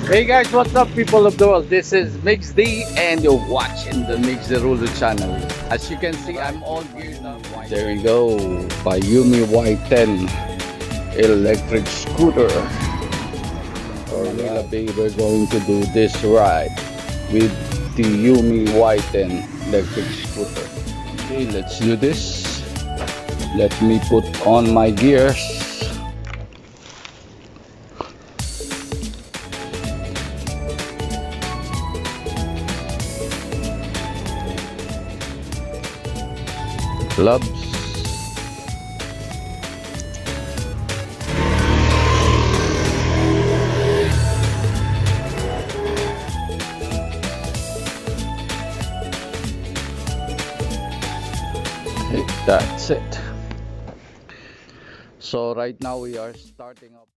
Hey guys, what's up people of the world? This is Mix D and you're watching the Mix the Ruler channel. As you can see, I'm all geared up. There we go, by YUME Y10 electric scooter. Alright, we're going to do this ride with the YUME Y10 electric scooter. Okay, let's do this. Let me put on my gears. Gloves. Okay, that's it. So right now we are starting up.